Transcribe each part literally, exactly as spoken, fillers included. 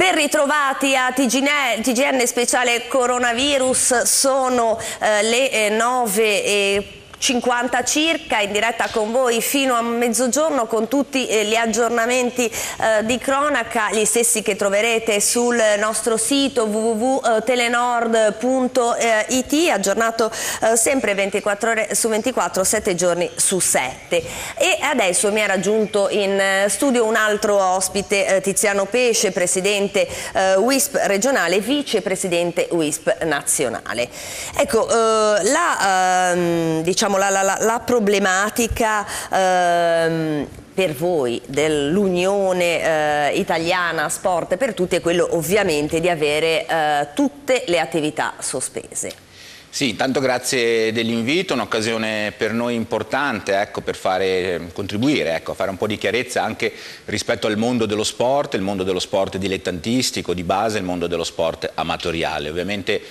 Ben ritrovati a T G N speciale coronavirus, sono eh, le eh, nove e cinquanta circa, in diretta con voi fino a mezzogiorno con tutti eh, gli aggiornamenti eh, di cronaca, gli stessi che troverete sul nostro sito w w w punto telenord punto i t, aggiornato eh, sempre ventiquattro ore su ventiquattro, sette giorni su sette. E adesso mi ha raggiunto in studio un altro ospite, eh, Tiziano Pesce, presidente eh, W I S P regionale, vicepresidente W I S P nazionale. Ecco, eh, la eh, diciamo La, la, la problematica ehm, per voi dell'Unione eh, Italiana Sport per Tutti è quello ovviamente di avere eh, tutte le attività sospese. Sì, intanto grazie dell'invito, un'occasione per noi importante, ecco, per fare, contribuire ecco, a fare un po' di chiarezza anche rispetto al mondo dello sport, il mondo dello sport dilettantistico di base, il mondo dello sport amatoriale. Ovviamente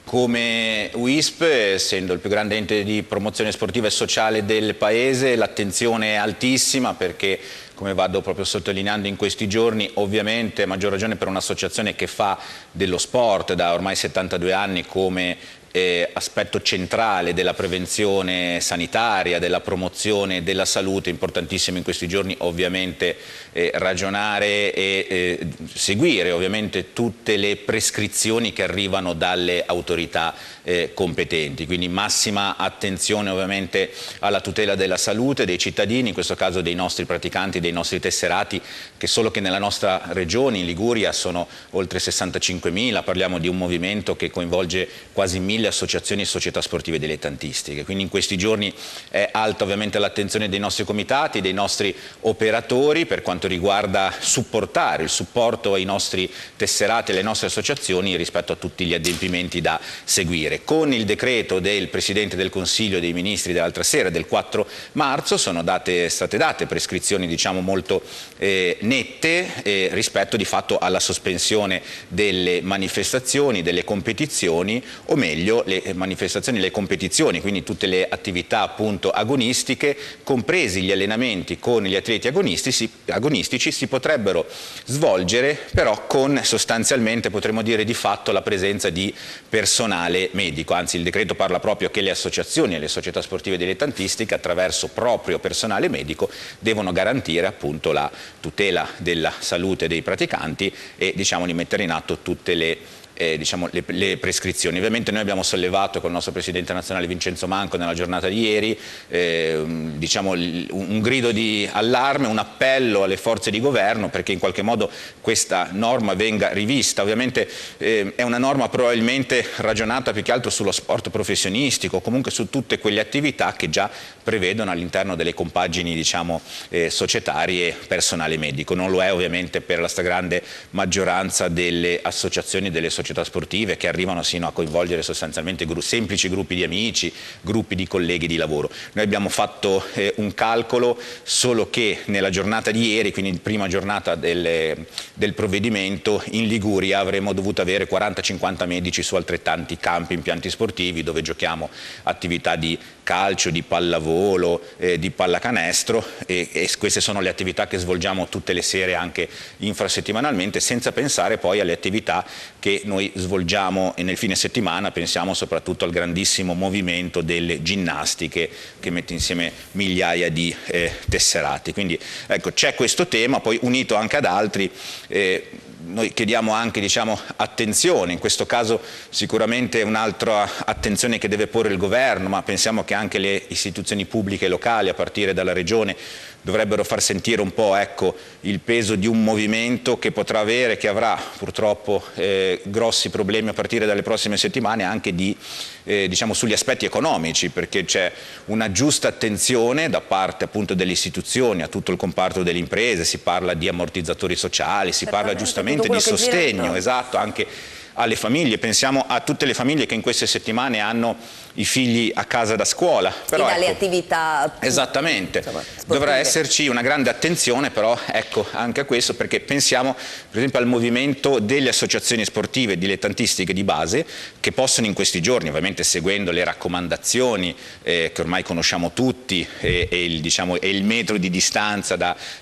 come W I S P, essendo il più grande ente di promozione sportiva e sociale del Paese, l'attenzione è altissima perché, come vado proprio sottolineando in questi giorni, ovviamente a maggior ragione per un'associazione che fa dello sport da ormai settantadue anni come Eh, aspetto centrale della prevenzione sanitaria, della promozione della salute, importantissimo in questi giorni ovviamente eh, ragionare e eh, seguire ovviamente tutte le prescrizioni che arrivano dalle autorità eh, competenti, quindi massima attenzione ovviamente alla tutela della salute dei cittadini, in questo caso dei nostri praticanti, dei nostri tesserati, che solo che nella nostra regione, in Liguria, sono oltre sessantacinquemila, parliamo di un movimento che coinvolge quasi mille associazioni e società sportive dilettantistiche, quindi in questi giorni è alta ovviamente l'attenzione dei nostri comitati, dei nostri operatori per quanto riguarda supportare il supporto ai nostri tesserati e alle nostre associazioni rispetto a tutti gli adempimenti da seguire. Con il decreto del Presidente del Consiglio dei Ministri dell'altra sera, del quattro marzo, sono date, state date prescrizioni diciamo molto eh, nette eh, rispetto di fatto alla sospensione delle manifestazioni, delle competizioni, o meglio le manifestazioni, le competizioni, quindi tutte le attività appunto agonistiche, compresi gli allenamenti con gli atleti agonistici, agonistici si potrebbero svolgere però con sostanzialmente, potremmo dire di fatto, la presenza di personale medico, anzi il decreto parla proprio che le associazioni e le società sportive dilettantistiche attraverso proprio personale medico devono garantire appunto la tutela della salute dei praticanti e diciamo di mettere in atto tutte le Eh, diciamo, le, le prescrizioni. Ovviamente noi abbiamo sollevato con il nostro Presidente nazionale Vincenzo Manco nella giornata di ieri eh, diciamo, un, un grido di allarme, un appello alle forze di governo perché in qualche modo questa norma venga rivista. Ovviamente eh, è una norma probabilmente ragionata più che altro sullo sport professionistico, comunque su tutte quelle attività che già prevedono all'interno delle compagini diciamo, eh, societarie personale medico. Non lo è ovviamente per la stragrande maggioranza delle associazioni, delle società sportive che arrivano sino a coinvolgere sostanzialmente gru- semplici gruppi di amici, gruppi di colleghi di lavoro. Noi abbiamo fatto eh, un calcolo solo che nella giornata di ieri, quindi prima giornata del, del provvedimento, in Liguria avremmo dovuto avere quaranta cinquanta medici su altrettanti campi, impianti sportivi dove giochiamo attività di calcio, di pallavolo, eh, di pallacanestro e, e queste sono le attività che svolgiamo tutte le sere anche infrasettimanalmente, senza pensare poi alle attività che noi svolgiamo nel fine settimana, pensiamo soprattutto al grandissimo movimento delle ginnastiche che mette insieme migliaia di eh, tesserati. Quindi ecco, c'è questo tema, poi unito anche ad altri, eh, noi chiediamo anche diciamo, attenzione, in questo caso sicuramente un'altra attenzione che deve porre il governo, ma pensiamo che anche le istituzioni pubbliche locali, a partire dalla regione, dovrebbero far sentire un po' ecco, il peso di un movimento che potrà avere, che avrà purtroppo eh, grossi problemi a partire dalle prossime settimane anche di, eh, diciamo, sugli aspetti economici, perché c'è una giusta attenzione da parte appunto delle istituzioni a tutto il comparto delle imprese, si parla di ammortizzatori sociali, si parla giustamente di sostegno, esatto, anche alle famiglie, pensiamo a tutte le famiglie che in queste settimane hanno i figli a casa da scuola. Però, e dalle ecco, attività esattamente, insomma, dovrà esserci una grande attenzione però ecco, anche a questo, perché pensiamo per esempio al movimento delle associazioni sportive dilettantistiche di base che possono in questi giorni, ovviamente seguendo le raccomandazioni eh, che ormai conosciamo tutti e, e, il, diciamo, e il metro di distanza da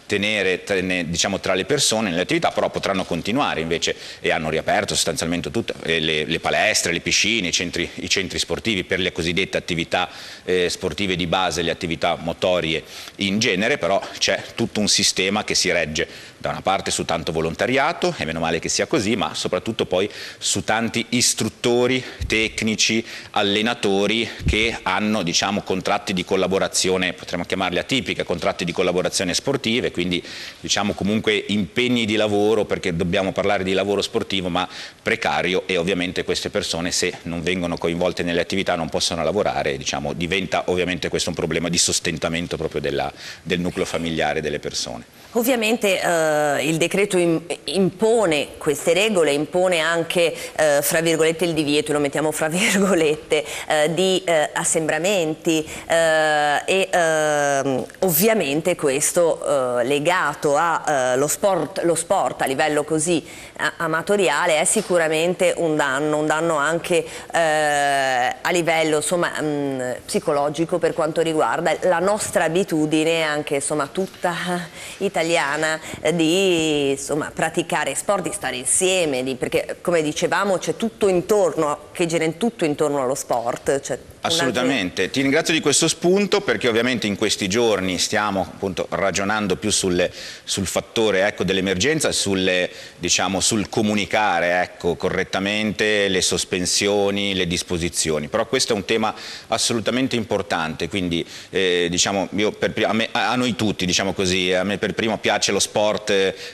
tenere, tenere diciamo, tra le persone nelle attività, però potranno continuare invece, e hanno riaperto sostanzialmente tutte le, le palestre, le piscine, i centri, i centri sportivi per le cosiddette attività eh, sportive di base, le attività motorie in genere, però c'è tutto un sistema che si regge da una parte su tanto volontariato, e meno male che sia così, ma soprattutto poi su tanti istruttori, tecnici, allenatori che hanno diciamo, contratti di collaborazione, potremmo chiamarli atipiche, contratti di collaborazione sportive, quindi diciamo comunque impegni di lavoro, perché dobbiamo parlare di lavoro sportivo ma precario, e ovviamente queste persone, se non vengono coinvolte nelle attività, non possono lavorare, diciamo, diventa ovviamente questo un problema di sostentamento proprio della, del nucleo familiare delle persone. Ovviamente eh, il decreto impone queste regole, impone anche eh, fra virgolette il divieto, lo mettiamo fra virgolette, eh, di eh, assembramenti eh, e eh, ovviamente questo eh, legato allo eh, sport, lo sport a livello così amatoriale è sicuramente un danno, un danno anche eh, a livello insomma, mh, psicologico per quanto riguarda la nostra abitudine anche insomma tutta italiana italiana di insomma, praticare sport, di stare insieme, di, perché come dicevamo c'è tutto intorno, che gira in tutto intorno allo sport. Cioè assolutamente, ti ringrazio di questo spunto, perché ovviamente in questi giorni stiamo appunto ragionando più sul, sul fattore ecco, dell'emergenza, sulle, diciamo, sul comunicare ecco, correttamente le sospensioni, le disposizioni, però questo è un tema assolutamente importante, quindi eh, diciamo, io per, a, me, a noi tutti, diciamo così, a me per primo piace lo sport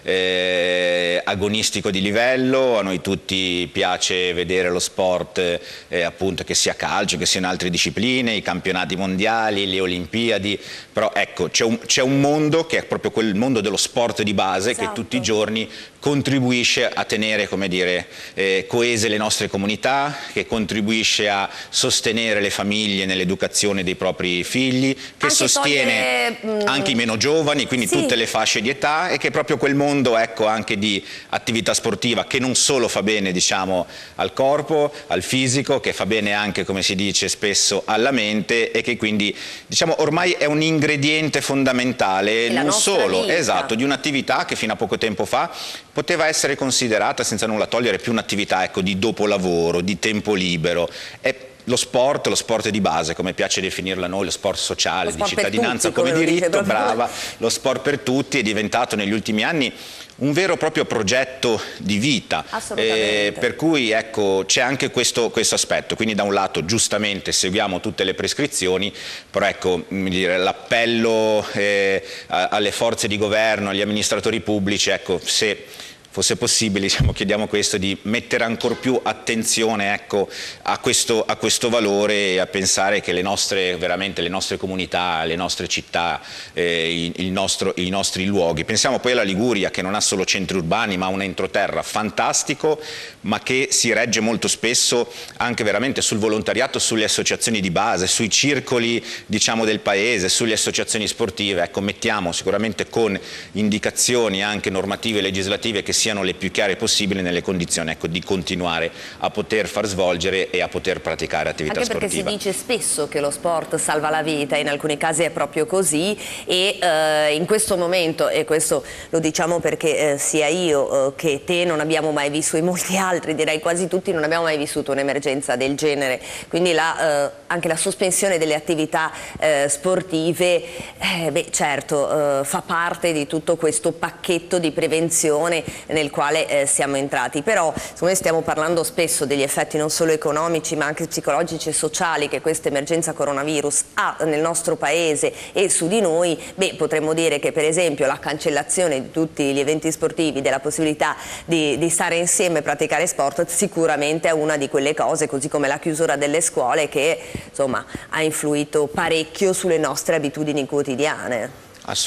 eh, agonistico di livello, a noi tutti piace vedere lo sport eh, appunto che sia calcio, che siano altre discipline, i campionati mondiali, le Olimpiadi, però ecco c'è un, c'è un mondo che è proprio quel mondo dello sport di base, esatto, che tutti i giorni contribuisce a tenere, come dire, eh, coese le nostre comunità, che contribuisce a sostenere le famiglie nell'educazione dei propri figli, che anche sostiene togliere, anche i meno giovani, quindi sì, tutte le fasce di età, e che proprio quel mondo ecco, anche di attività sportiva che non solo fa bene diciamo, al corpo, al fisico, che fa bene anche, come si dice spesso, alla mente, e che quindi diciamo, ormai è un ingrediente fondamentale non solo esatto, di un'attività che fino a poco tempo fa poteva essere considerata, senza nulla togliere, più un'attività ecco, di dopolavoro, di tempo libero. È lo sport, lo sport di base, come piace definirlo a noi, lo sport sociale, lo sport di cittadinanza tutti, come, come diritto, brava, lo sport per tutti è diventato negli ultimi anni un vero e proprio progetto di vita, eh, per cui ecco, c'è anche questo, questo aspetto, quindi da un lato giustamente seguiamo tutte le prescrizioni, però ecco, l'appello eh, alle forze di governo, agli amministratori pubblici, ecco, se fosse possibile, diciamo, chiediamo questo, di mettere ancora più attenzione ecco, a, questo, a questo valore, e a pensare che le nostre, veramente, le nostre comunità, le nostre città, eh, il nostro, i nostri luoghi, pensiamo poi alla Liguria che non ha solo centri urbani ma un entroterra fantastico, ma che si regge molto spesso anche veramente sul volontariato, sulle associazioni di base, sui circoli diciamo, del paese, sulle associazioni sportive. Ecco, mettiamo sicuramente con indicazioni anche normative e legislative che siano le più chiare possibili nelle condizioni ecco, di continuare a poter far svolgere e a poter praticare attività sportiva. Anche perché sportiva. si dice spesso che lo sport salva la vita, in alcuni casi è proprio così, e eh, in questo momento, e questo lo diciamo perché eh, sia io eh, che te non abbiamo mai vissuto, e molti altri direi quasi tutti non abbiamo mai vissuto un'emergenza del genere, quindi la, eh, anche la sospensione delle attività eh, sportive eh, beh, certo eh, fa parte di tutto questo pacchetto di prevenzione nel quale eh, siamo entrati, però noi stiamo parlando spesso degli effetti non solo economici ma anche psicologici e sociali che questa emergenza coronavirus ha nel nostro paese e su di noi. Beh, potremmo dire che per esempio la cancellazione di tutti gli eventi sportivi, della possibilità di, di stare insieme e praticare sport, sicuramente è una di quelle cose, così come la chiusura delle scuole, che insomma ha influito parecchio sulle nostre abitudini quotidiane.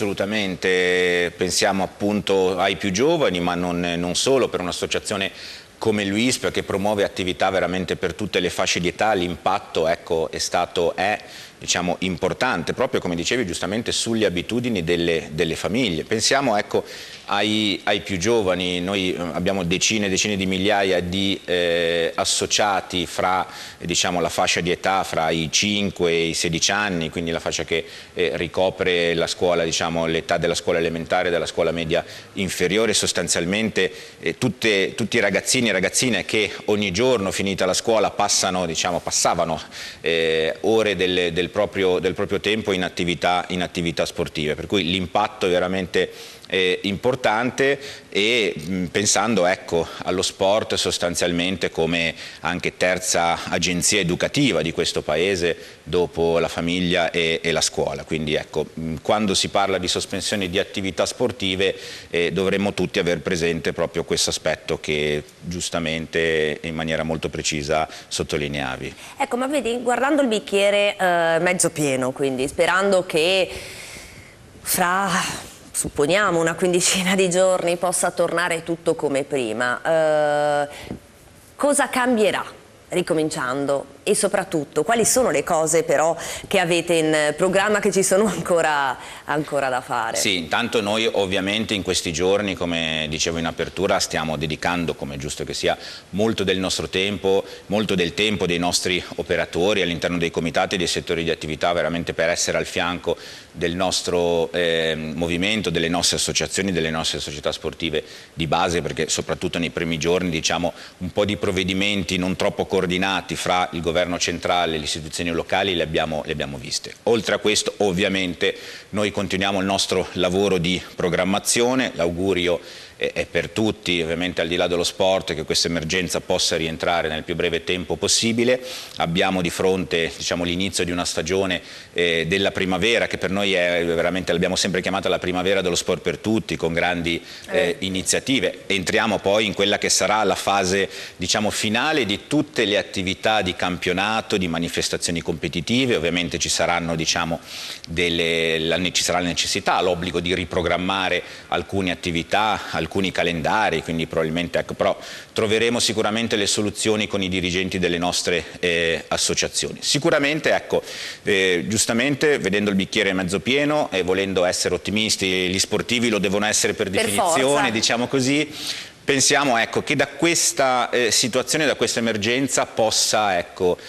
Assolutamente, pensiamo appunto ai più giovani, ma non, non solo, per un'associazione come l'U I S P, che promuove attività veramente per tutte le fasce di età, l'impatto ecco, è stato, è diciamo, importante, proprio come dicevi giustamente sulle abitudini delle, delle famiglie. Pensiamo ecco, ai, ai più giovani, noi abbiamo decine e decine di migliaia di eh, associati fra diciamo, la fascia di età fra i cinque e i sedici anni, quindi la fascia che eh, ricopre la scuola, diciamo, l'età della scuola elementare e della scuola media inferiore, sostanzialmente eh, tutte, tutti i ragazzini e ragazzine che ogni giorno finita la scuola passano, diciamo, passavano eh, ore del, del, proprio, del proprio tempo in attività, in attività sportive, per cui l'impatto è veramente eh, importante e mh, pensando ecco, allo sport sostanzialmente come anche terza agenzia educativa di questo paese dopo la famiglia e, e la scuola, quindi ecco, mh, quando si parla di sospensione di attività sportive eh, dovremmo tutti aver presente proprio questo aspetto che giustamente in maniera molto precisa sottolineavi. Ecco, ma vedi, guardando il bicchiere eh, mezzo pieno, quindi sperando che fra, supponiamo, una quindicina di giorni possa tornare tutto come prima, eh, cosa cambierà ricominciando? E soprattutto, quali sono le cose però che avete in programma, che ci sono ancora, ancora da fare? Sì, intanto noi ovviamente in questi giorni, come dicevo in apertura, stiamo dedicando, come è giusto che sia, molto del nostro tempo, molto del tempo dei nostri operatori all'interno dei comitati e dei settori di attività, veramente per essere al fianco del nostro eh, movimento, delle nostre associazioni, delle nostre società sportive di base, perché soprattutto nei primi giorni, diciamo, un po' di provvedimenti non troppo coordinati fra il governo centrale e le istituzioni locali le abbiamo, le abbiamo viste. Oltre a questo ovviamente noi continuiamo il nostro lavoro di programmazione, l'augurio è per tutti, ovviamente al di là dello sport, che questa emergenza possa rientrare nel più breve tempo possibile. Abbiamo di fronte diciamo, l'inizio di una stagione eh, della primavera, che per noi è veramente, l'abbiamo sempre chiamata la primavera dello sport per tutti, con grandi eh, iniziative. Entriamo poi in quella che sarà la fase diciamo, finale di tutte le attività di campionato, di manifestazioni competitive. Ovviamente ci saranno diciamo, delle, la, ci sarà la necessità, l'obbligo di riprogrammare alcune attività, alcuni calendari, quindi probabilmente ecco, però troveremo sicuramente le soluzioni con i dirigenti delle nostre eh, associazioni. Sicuramente, ecco, eh, giustamente vedendo il bicchiere mezzo pieno e volendo essere ottimisti, gli sportivi lo devono essere per, per definizione, forza. Diciamo così. Pensiamo ecco, che da questa eh, situazione, da questa emergenza possa ecco,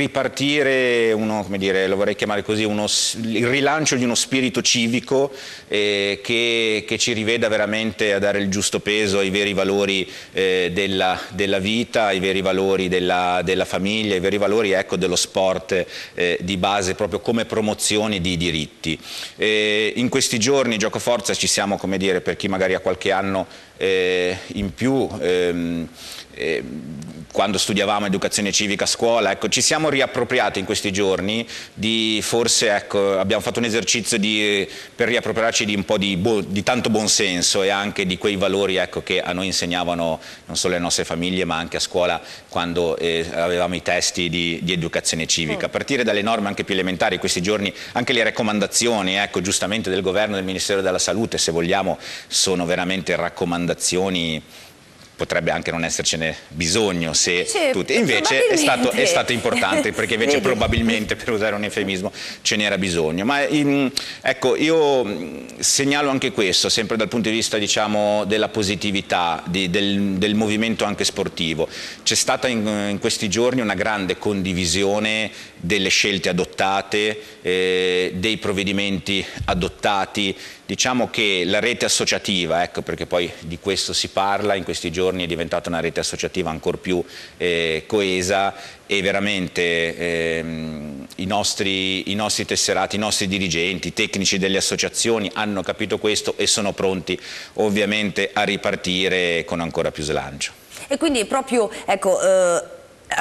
ripartire uno, come dire, lo vorrei chiamare così, uno, il rilancio di uno spirito civico eh, che, che ci riveda veramente a dare il giusto peso ai veri valori eh, della, della vita, ai veri valori della, della famiglia, ai veri valori ecco, dello sport eh, di base, proprio come promozione di diritti. Eh, in questi giorni, gioco forza, ci siamo, come dire, per chi magari ha qualche anno Eh, in più ehm, eh, quando studiavamo educazione civica a scuola, ecco, ci siamo riappropriati in questi giorni di forse, ecco, abbiamo fatto un esercizio di, per riappropriarci di un po' di, di tanto buonsenso e anche di quei valori ecco, che a noi insegnavano non solo le nostre famiglie ma anche a scuola quando eh, avevamo i testi di, di educazione civica, a partire dalle norme anche più elementari. In questi giorni anche le raccomandazioni ecco, giustamente del governo e del Ministero della Salute, se vogliamo, sono veramente raccomandazioni, potrebbe anche non essercene bisogno se cioè, tutti, invece è stato, è stato importante perché invece probabilmente, per usare un eufemismo, ce n'era bisogno. Ma in, ecco, io segnalo anche questo, sempre dal punto di vista diciamo, della positività, di, del, del movimento anche sportivo. C'è stata in, in questi giorni una grande condivisione delle scelte adottate, eh, dei provvedimenti adottati. Diciamo che la rete associativa, ecco perché poi di questo si parla, in questi giorni è diventata una rete associativa ancora più eh, coesa e veramente ehm, i, nostri, i nostri tesserati, i nostri dirigenti, i tecnici delle associazioni hanno capito questo e sono pronti ovviamente a ripartire con ancora più slancio. E quindi proprio, ecco, eh,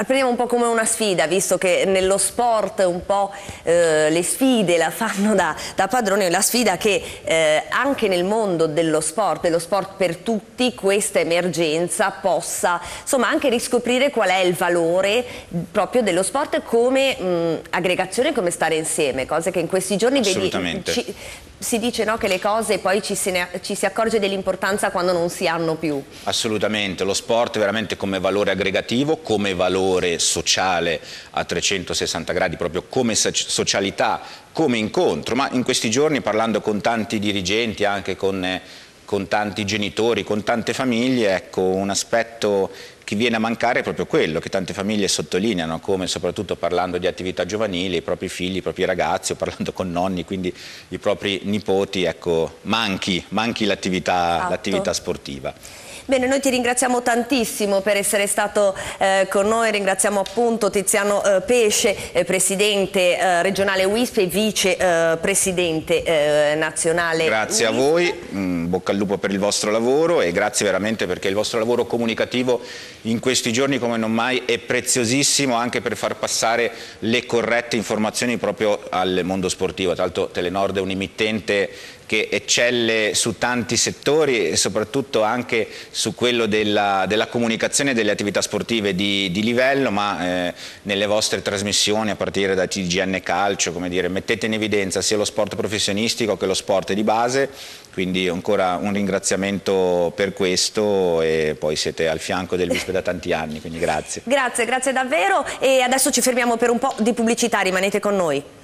prendiamo un po' come una sfida, visto che nello sport un po' eh, le sfide la fanno da, da padrone, la sfida che eh, anche nel mondo dello sport, dello sport per tutti, questa emergenza possa insomma anche riscoprire qual è il valore proprio dello sport come mh, aggregazione, come stare insieme, cose che in questi giorni vedi, ci, si dice no, che le cose poi ci, se ne, ci si accorge dell'importanza quando non si hanno più. Assolutamente, lo sport veramente come valore aggregativo, come valore sociale a trecentosessanta gradi, proprio come socialità, come incontro, ma in questi giorni parlando con tanti dirigenti, anche con, eh, con tanti genitori, con tante famiglie, ecco, un aspetto che viene a mancare è proprio quello che tante famiglie sottolineano, come soprattutto parlando di attività giovanili, i propri figli, i propri ragazzi, o parlando con nonni, quindi i propri nipoti, ecco, manchi, manchi l'attività l'attività sportiva. Bene, noi ti ringraziamo tantissimo per essere stato eh, con noi, ringraziamo appunto Tiziano eh, Pesce, eh, presidente eh, regionale U I S P e vice eh, presidente eh, nazionale. Grazie U I S P. a voi, mm, bocca al lupo per il vostro lavoro e grazie veramente perché il vostro lavoro comunicativo in questi giorni come non mai è preziosissimo anche per far passare le corrette informazioni proprio al mondo sportivo. Tra l'altro Telenord è un'emittente che eccelle su tanti settori e soprattutto anche su quello della, della comunicazione delle attività sportive di, di livello, ma eh, nelle vostre trasmissioni a partire da T G N Calcio, come dire, mettete in evidenza sia lo sport professionistico che lo sport di base, quindi ancora un ringraziamento per questo e poi siete al fianco del U I S P da tanti anni, quindi grazie. Grazie, grazie davvero e adesso ci fermiamo per un po' di pubblicità, rimanete con noi.